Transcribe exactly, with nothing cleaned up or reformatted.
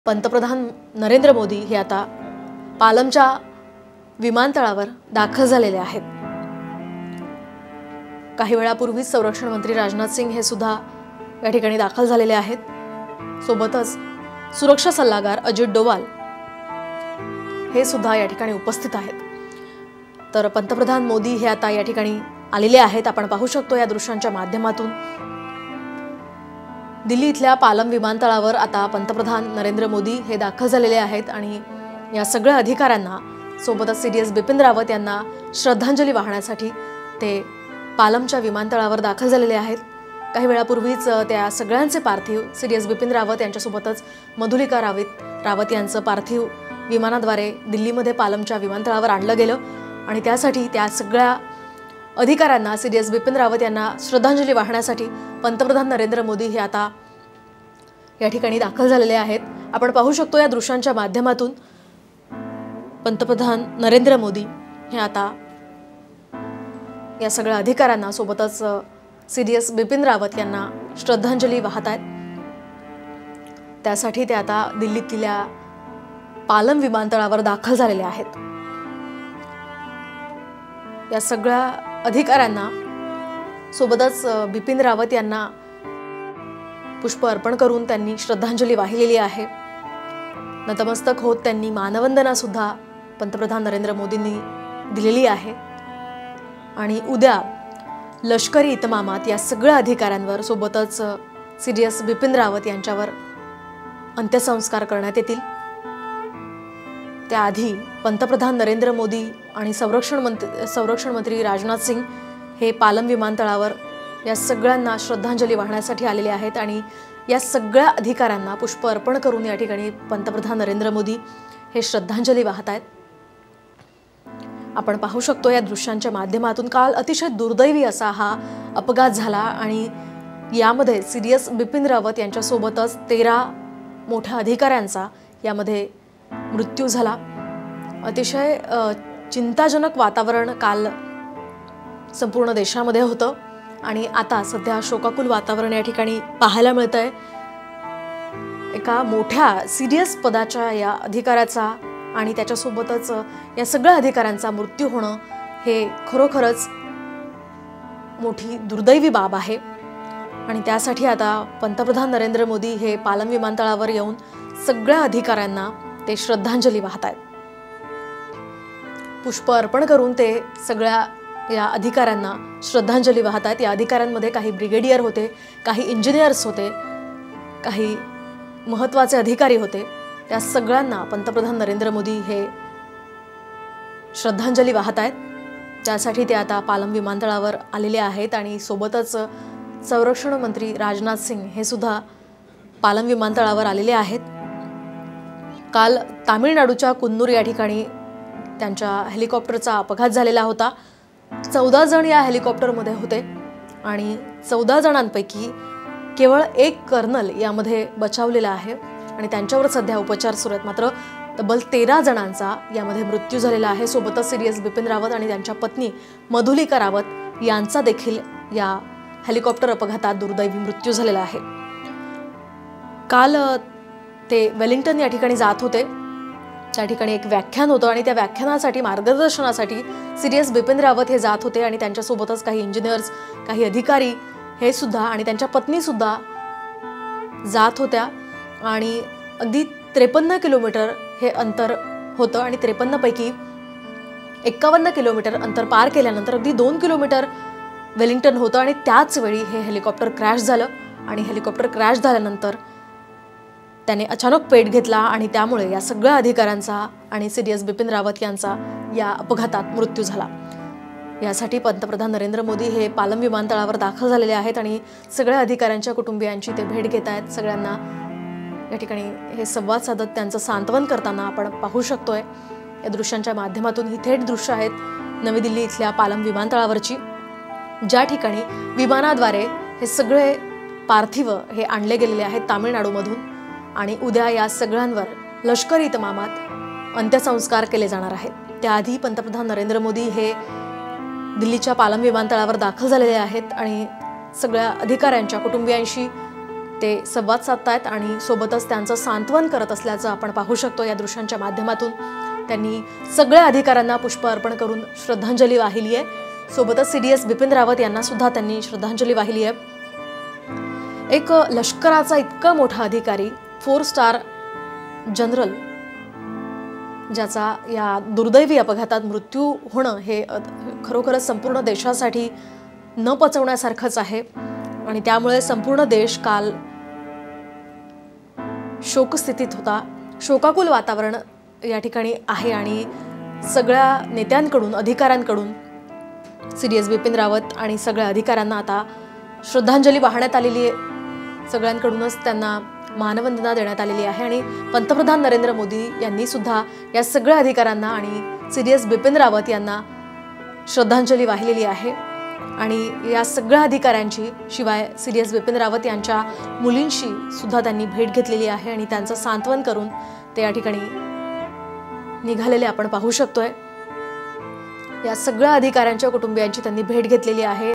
पंतप्रधान नरेंद्र मोदी हे आता पालमच्या विमानतळावर दाखल झालेले आहेत। काही वेळापूर्वी संरक्षण मंत्री राजनाथ सिंह हे सुद्धा या ठिकाणी दाखल झालेले आहेत। सोबतच सुरक्षा सल्लागार अजित डोवाल हे सुद्धा या ठिकाणी उपस्थित आहेत। तर पंतप्रधान मोदी हे आता या ठिकाणी आलेले आहेत। आपण पाहू शकतो या दृश्यांच्या माध्यमातून दिल्ली इथल्या पालम विमानतळावर आता पंतप्रधान नरेंद्र मोदी हे दाखल झालेले आहेत आणि या सगळ्या अधिकाऱ्यांना सोबतच सीडीएस बिपिन रावत यांना श्रद्धांजली वाहण्यासाठी ते पालमच्या विमानतळावर दाखल झालेले आहेत। काही वेळापूर्वीच त्या सगळ्यांचे पार्थिव सीडीएस बिपिन रावत यांच्यासोबतच मधुलिका रावत रावत यांचं पार्थिव विमानाद्वारे दिल्लीमध्ये पालमच्या विमानतळावर आणलं गेलं आणि त्यासाठी त्या सगळ्या अधिकाऱ्यांना सीडीएस बिपिन रावत यांना श्रद्धांजली वाहण्यासाठी पंतप्रधान नरेंद्र मोदी हे आता या ठिकाणी दाखल झालेले आहेत। आपण पाहू शकतो या दृश्यांच्या माध्यमातून पंतप्रधान नरेंद्र मोदी हे आता या सगळ्या अधिकाऱ्यांना सोबतच सीडीएस बिपिन रावत यांना श्रद्धांजली वाहत आहेत। त्यासाठी ते आता दिल्लीतल्या पालम विमानतळावर दाखल झालेले आहेत। या सगळ्या अधिकाऱ्यांना सोबतच बिपिन रावत यांना पुष्प अर्पण करून त्यांनी श्रद्धांजली वाहिलेली आहे। नतमस्तक होत त्यांनी मानवंदना सुद्धा पंतप्रधान नरेंद्र मोदींनी दिलेली आहे आणि उद्या लष्करी इतमामात या सगळ्या अधिकाऱ्यांवर सोबतच सीडीएस बिपिन रावत यांच्यावर अंत्यसंस्कार करण्यात येतील। त्याआधी पंतप्रधान नरेंद्र मोदी आणि संरक्षण मंत्री संरक्षण मंत्री राजनाथ सिंह हे पालम विमानतळावर या सगळ्यांना श्रद्धांजली वाहण्यासाठी आलेले आहेत आणि या सगळ्या अधिकाऱ्यांना पुष्प अर्पण करून या ठिकाणी पंतप्रधान नरेंद्र मोदी हे श्रद्धांजली वाहत आहेत। आपण पाहू शकतो या दृश्यांच्या माध्यमातून काल अतिशय दुर्दैवी असा हा अपघात झाला आणि यामध्ये सीडीएस बिपिन रावत यांच्यासोबतच तेरा मोठ्या अधिकाऱ्यांचा यामध्ये मृत्यू झाला। अतिशय चिंताजनक वातावरण काल संपूर्ण देशामध्ये होतं आणि आता सध्या शोकाकुल वातावरण या ठिकाणी पाहायला मिळतंय। एका मोठ्या सीडीएस पदाच्या या अधिकाऱ्याचा आणि त्याच्यासोबतच या सगळ्या अधिकाऱ्यांचा मृत्यू होणं हे खरोखरच मोठी दुर्दैवी बाब आहे आणि त्यासाठी आता पंतप्रधान नरेंद्र मोदी हे पालम विमानतळावर येऊन सगळ्या अधिकाऱ्यांना ते श्रद्धांजली वाहत आहेत। पुष्प अर्पण करून ते सगळ्या या अधिकाऱ्यांना श्रद्धांजली वाहत आहेत। या अधिकाऱ्यांमध्ये काही ब्रिगेडियर होते, काही इंजिनियर्स होते, काही महत्त्वाचे अधिकारी होते। त्या सगळ्यांना पंतप्रधान नरेंद्र मोदी हे श्रद्धांजली वाहत आहेत। त्यासाठी ते आता पालम विमानतळावर आलेले आहेत आणि सोबतच संरक्षण मंत्री राजनाथ सिंह हे सुद्धा पालम विमानतळावर आलेले आहेत। काल तामिळनाडूच्या कुन्नूर या ठिकाणी त्यांच्या हेलिकॉप्टरचा अपघात झालेला होता। चौदा जण या हेलिकॉप्टरमध्ये होते आणि चौदा जणांपैकी केवळ एक कर्नल यामध्ये बचावलेला आहे आणि त्यांच्यावर सध्या उपचार सुरू आहेत। मात्र तब्बल तेरा जणांचा यामध्ये मृत्यू झालेला आहे। सोबतच सीडीएस बिपिन रावत आणि त्यांच्या पत्नी मधुलिका रावत यांचा देखील या हेलिकॉप्टर अपघातात दुर्दैवी मृत्यू झालेला आहे। काल ते वेलिंग्टन या ठिकाणी जात होते। त्या ठिकाणी एक व्याख्यान होतं आणि त्या व्याख्यानासाठी मार्गदर्शनासाठी सीडीएस बिपिन रावत हे जात होते आणि त्यांच्यासोबतच काही इंजिनियर्स, काही अधिकारी हे सुद्धा आणि त्यांच्या पत्नी सुद्धा जात होत्या आणि अगदी त्रेपन्न किलोमीटर हे अंतर होतं आणि त्रेपन्न पैकी एक्कावन्न किलोमीटर अंतर पार केल्यानंतर अगदी दोन किलोमीटर वेलिंग्टन होतं आणि त्याच वेळी हे हेलिकॉप्टर क्रॅश झालं आणि हेलिकॉप्टर क्रॅश झाल्यानंतर त्याने अचानक पेट घेतला आणि त्यामुळे या सगळ्या अधिकाऱ्यांचा आणि सीडीएस बिपिन रावत यांचा या अपघातात मृत्यू झाला। यासाठी पंतप्रधान नरेंद्र मोदी हे पालम विमानतळावर दाखल झालेले आहेत आणि सगळ्या अधिकाऱ्यांच्या कुटुंबियांची ते भेट घेत आहेत। सगळ्यांना या ठिकाणी हे संवाद साधत त्यांचं सांत्वन करताना आपण पाहू शकतोय। या दृश्यांच्या माध्यमातून ही थेट दृश्य आहेत नवी दिल्ली इथल्या पालम विमानतळावरची, ज्या ठिकाणी विमानाद्वारे हे सगळे पार्थिव हे आणले गेलेले आहेत तामिळनाडूमधून आणि उद्या या सगळ्यांवर लष्करी इतमामात अंत्यसंस्कार केले जाणार आहेत। त्याआधी पंतप्रधान नरेंद्र मोदी हे दिल्लीच्या पालम विमानतळावर दाखल झालेले आहेत आणि सगळ्या अधिकाऱ्यांच्या कुटुंबियांशी ते संवाद साधतायत आणि सोबतच त्यांचं सांत्वन करत असल्याचं आपण पाहू शकतो या दृश्यांच्या माध्यमातून। त्यांनी सगळ्या अधिकाऱ्यांना पुष्प अर्पण करून श्रद्धांजली वाहिली आहे। सोबतच C D S Bipin Rawat यांना सुद्धा त्यांनी श्रद्धांजली वाहिली आहे। एक लष्कराचा इतका मोठा अधिकारी, फोर स्टार जनरल, ज्याचा या दुर्दैवी अपघातात मृत्यू होणं हे खरोखरच संपूर्ण देशासाठी न पचवण्यासारखंच आहे आणि त्यामुळे संपूर्ण देश काल शोकस्थितीत होता। शोकाकुल वातावरण या ठिकाणी आहे आणि सगळ्या नेत्यांकडून, अधिकाऱ्यांकडून C D S Bipin Rawat आणि सगळ्या अधिकाऱ्यांना आता श्रद्धांजली वाहण्यात आलेली आहे। सगळ्यांकडूनच त्यांना मानवंदना देण्यात आलेली आहे आणि पंतप्रधान नरेंद्र मोदी यांनी सुद्धा या सगळ्या अधिकाऱ्यांना आणि C D S Bipin Rawat यांना श्रद्धांजली वाहिलेली आहे। आणि या सगळ्या अधिकाऱ्यांची, शिवाय C D S Bipin Rawat यांच्या मुलींशी सुद्धा त्यांनी भेट घेतलेली आहे आणि त्यांचं सांत्वन करून ते या ठिकाणी निघालेले आपण पाहू शकतोय। या सगळ्या अधिकाऱ्यांच्या कुटुंबियांची त्यांनी भेट घेतलेली आहे।